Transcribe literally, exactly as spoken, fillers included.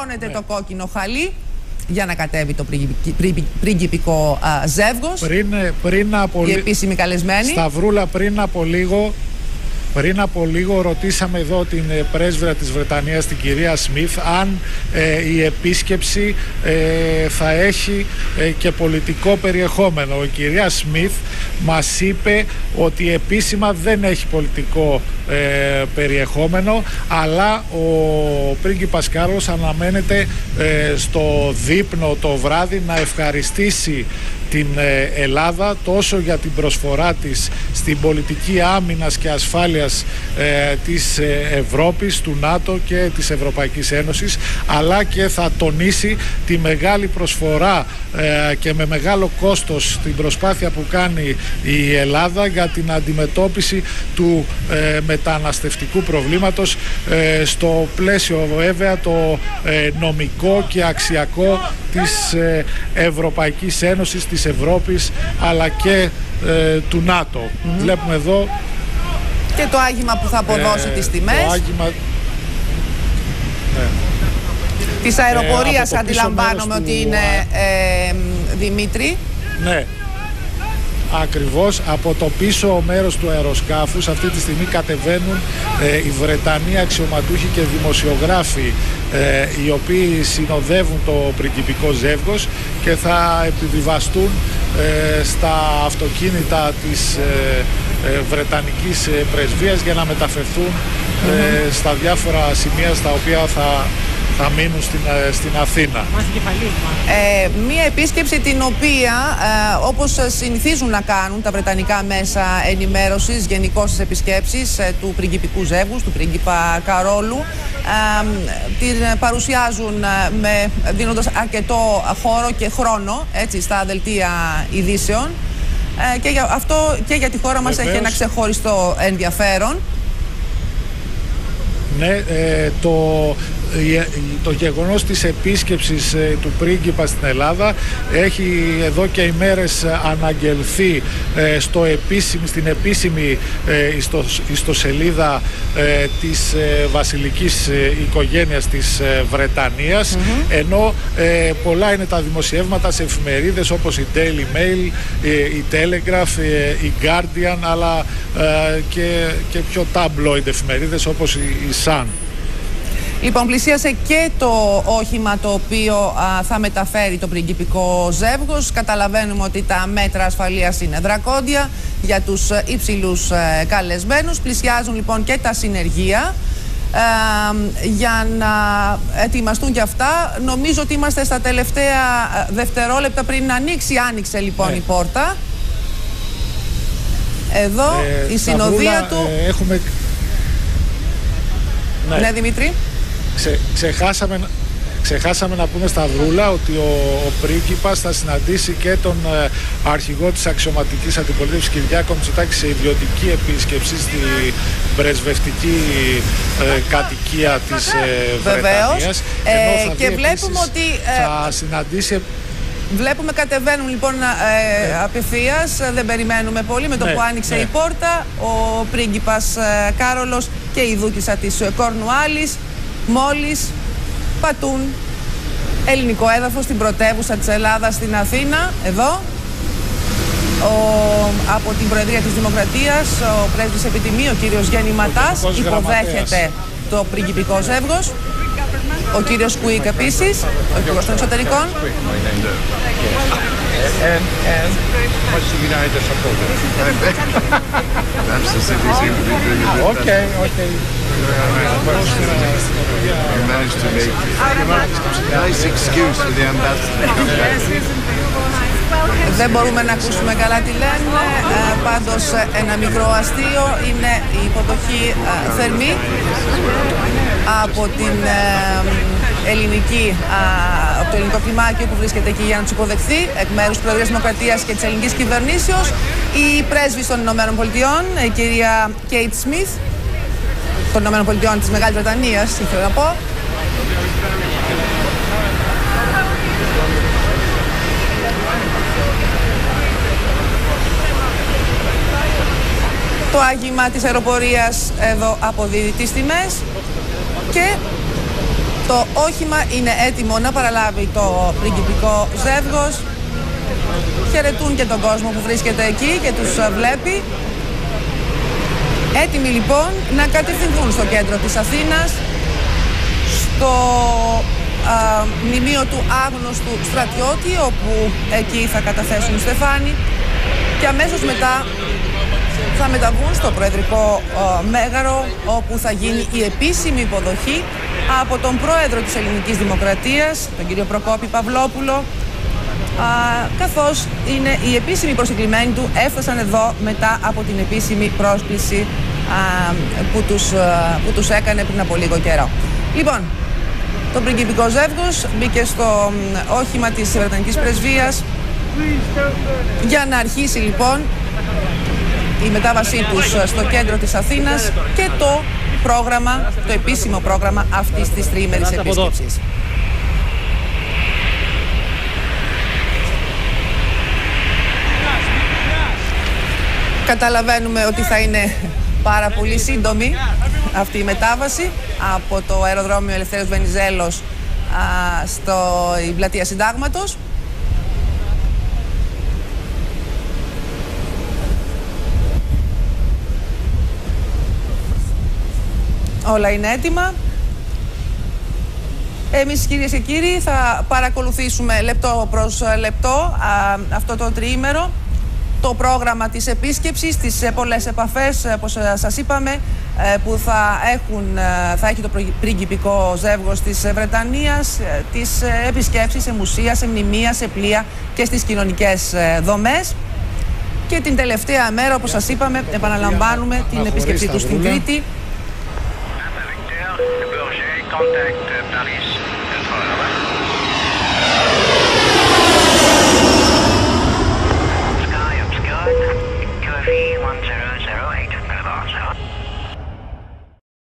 σηκώνεται ναι. το κόκκινο χαλί για να κατέβει το πριγκιπικό ζεύγος. Πριν, πριν από η επίσημη καλεσμένη. Σταυρούλα, πριν από λίγο Πριν από λίγο ρωτήσαμε εδώ την πρέσβυρα της Βρετανίας, την κυρία Σμιθ, αν ε, η επίσκεψη ε, θα έχει ε, και πολιτικό περιεχόμενο. Η κυρία Σμιθ μας είπε ότι επίσημα δεν έχει πολιτικό ε, περιεχόμενο, αλλά ο πρίγκιπας Κάρλος αναμένεται ε, στο δείπνο το βράδυ να ευχαριστήσει την Ελλάδα τόσο για την προσφορά της στην πολιτική άμυνας και ασφάλειας ε, της Ευρώπης, του ΝΑΤΟ και της Ευρωπαϊκής Ένωσης, αλλά και θα τονίσει τη μεγάλη προσφορά ε, και με μεγάλο κόστος την προσπάθεια που κάνει η Ελλάδα για την αντιμετώπιση του ε, μεταναστευτικού προβλήματος ε, στο πλαίσιο βέβαια το ε, νομικό και αξιακό της ε, Ευρωπαϊκής Ένωσης, της Ευρώπης, αλλά και ε, του ΝΑΤΟ. Mm-hmm. Βλέπουμε εδώ και το άγγιγμα που θα αποδώσει ε, τις τιμές. Το άγγιγμα... ναι. Της αεροπορίας ε, αντιλαμβάνομαι ότι του... είναι ε, Δημήτρη. Ναι. Ακριβώς από το πίσω μέρος του αεροσκάφους αυτή τη στιγμή κατεβαίνουν ε, οι Βρετανοί αξιωματούχοι και δημοσιογράφοι ε, οι οποίοι συνοδεύουν το πριγκιπικό ζεύγος και θα επιβιβαστούν ε, στα αυτοκίνητα της ε, ε, Βρετανικής πρεσβείας για να μεταφερθούν ε, στα διάφορα σημεία στα οποία θα θα μείνουν στην, στην Αθήνα. Ε, μία επίσκεψη την οποία, ε, όπως συνηθίζουν να κάνουν τα βρετανικά μέσα ενημέρωσης, γενικώς τις επισκέψεις ε, του πριγκιπικού ζεύγους, του πρίγκιπα Καρόλου, ε, την παρουσιάζουν ε, με, δίνοντας αρκετό χώρο και χρόνο έτσι, στα δελτία ειδήσεων ε, και για αυτό και για τη χώρα μας Βεβαίως. Έχει ένα ξεχωριστό ενδιαφέρον. Ναι, ε, το... το γεγονός της επίσκεψης ε, του πρίγκιπα στην Ελλάδα έχει εδώ και ημέρες αναγγελθεί ε, στο επίσημη, στην επίσημη ε, ιστο, ιστοσελίδα ε, της ε, βασιλικής ε, οικογένειας της ε, Βρετανίας, mm-hmm. ενώ ε, πολλά είναι τα δημοσιεύματα σε εφημερίδες όπως η Daily Mail, ε, η Telegraph, ε, η Guardian, αλλά ε, και, και πιο tabloid εφημερίδες όπως η, η Sun. Λοιπόν, πλησίασε και το όχημα το οποίο α, θα μεταφέρει το πριγκιπικό ζεύγος. Καταλαβαίνουμε ότι τα μέτρα ασφαλείας είναι δρακόντια για τους υψηλούς ε, καλεσμένους. Πλησιάζουν λοιπόν και τα συνεργεία ε, για να ετοιμαστούν και αυτά. Νομίζω ότι είμαστε στα τελευταία δευτερόλεπτα πριν να ανοίξει. Άνοιξε λοιπόν ναι. η πόρτα. Εδώ ε, η συνοδεία του... Ε, έχουμε... Ναι, ναι Δημήτρη. Ξε, ξεχάσαμε, ξεχάσαμε να πούμε Σταυρούλα ότι ο, ο πρίγκιπας θα συναντήσει και τον ε, αρχηγό της αξιωματικής αντιπολίτευσης Κυριάκο Μητσοτάκη σε ιδιωτική επίσκεψη στη πρεσβευτική ε, κατοικία της ε, Βρετανίας. Ε, και βλέπουμε ότι ε, θα συναντήσει... Βλέπουμε κατεβαίνουν λοιπόν ε, ναι. απευθείας, δεν περιμένουμε πολύ με το ναι, που άνοιξε ναι. η πόρτα. Ο πρίγκιπας ε, Κάρολος και η δούκισσα της Κορνουάλης μόλις πατούν ελληνικό έδαφος στην πρωτεύουσα της Ελλάδας, στην Αθήνα. Εδώ ο, από την Προεδρία της Δημοκρατίας ο πρέσβης επιτιμίου, ο κύριος Γιάννη Ματάς, υποδέχεται το πριγκιπικό ζεύγος. Ο κύριος Κουίκ επίσης, ο υπουργός των εξωτερικών. Okay, okay. Δεν μπορούμε να ακούσουμε καλά τι λένε, ε, πάντως ένα μικρό αστείο είναι η υποδοχή ε, θερμή από την ε, ελληνική, ε, από το ελληνικό κλιμάκιο που βρίσκεται εκεί για να τους υποδεχθεί εκ μέρους της Προεδρίας Δημοκρατίας και της ελληνικής κυβερνήσεως η πρέσβης των Ηνωμένων Πολιτειών, η κυρία Κέιτ Σμιθ των Ηνωμένων Πολιτειών της Μεγάλης Βρετανίας, ήθελα να πω. Το άγγιγμα της αεροπορίας εδώ αποδίδει τις τιμές και Το όχημα είναι έτοιμο να παραλάβει το πριγκιπικό ζεύγος. Χαιρετούν και τον κόσμο που βρίσκεται εκεί και τους βλέπει. Έτοιμοι λοιπόν να κατευθυνθούν στο κέντρο της Αθήνας, στο α, μνημείο του άγνωστου στρατιώτη, όπου εκεί θα καταθέσουν στεφάνι και αμέσως μετά θα μεταβούν στο Προεδρικό α, Μέγαρο, όπου θα γίνει η επίσημη υποδοχή από τον Πρόεδρο της Ελληνικής Δημοκρατίας, τον κύριο Προκόπη Παυλόπουλο, α, καθώς είναι οι επίσημοι προσκεκλημένοι του, έφτασαν εδώ μετά από την επίσημη πρόσκληση α, που, τους, α, που τους έκανε πριν από λίγο καιρό. Λοιπόν, το πριγκιπικό ζεύγος μπήκε στο όχημα της Βρετανικής Πρεσβείας για να αρχίσει λοιπόν η μετάβασή τους στο κέντρο της Αθήνας και το πρόγραμμα, το επίσημο πρόγραμμα αυτής της τριήμερης επίσκεψης. Καταλαβαίνουμε ότι θα είναι πάρα πολύ σύντομη αυτή η μετάβαση από το αεροδρόμιο Ελευθέριος Βενιζέλος α, στο η πλατεία Συντάγματος. Όλα είναι έτοιμα. Εμείς, κυρίες και κύριοι, θα παρακολουθήσουμε λεπτό προς λεπτό α, αυτό το τριήμερο, το πρόγραμμα της επίσκεψης, τις πολλές επαφές, όπως σας είπαμε, που θα, έχουν, θα έχει το πριγκιπικό ζεύγος της Βρετανίας, τις επισκέψεις σε μουσεία, σε μνημεία, σε πλοία και στις κοινωνικές δομές. Και την τελευταία μέρα, όπως σας είπαμε, επαναλαμβάνουμε την επίσκεψή του στην Κρήτη. Contact Paris.